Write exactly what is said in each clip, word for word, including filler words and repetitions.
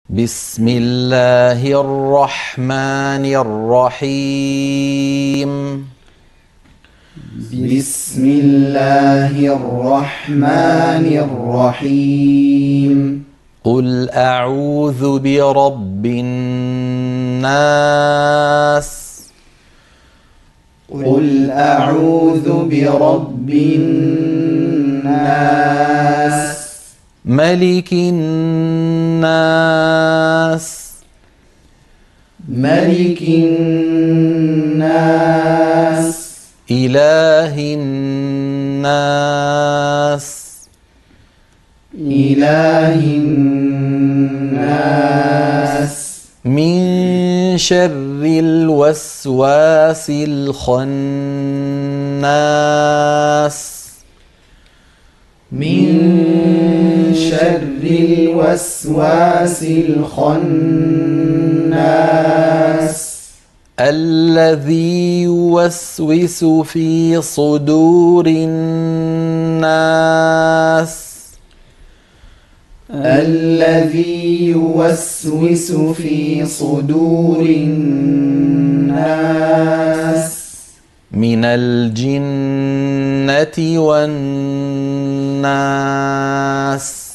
بسم الله الرحمن الرحيم. بسم الله الرحمن الرحيم. قل أعوذ برب الناس. قل أعوذ برب الناس. ملك الناس. ملك الناس. إله الناس. إله الناس. من شر الوسواس الخناس. من شر الوسواس الخناس. الذي يوسوس في صدور الناس. الذي يوسوس في صدور الناس. من الجنة والناس.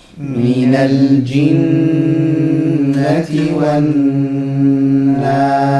من الجنة والناس.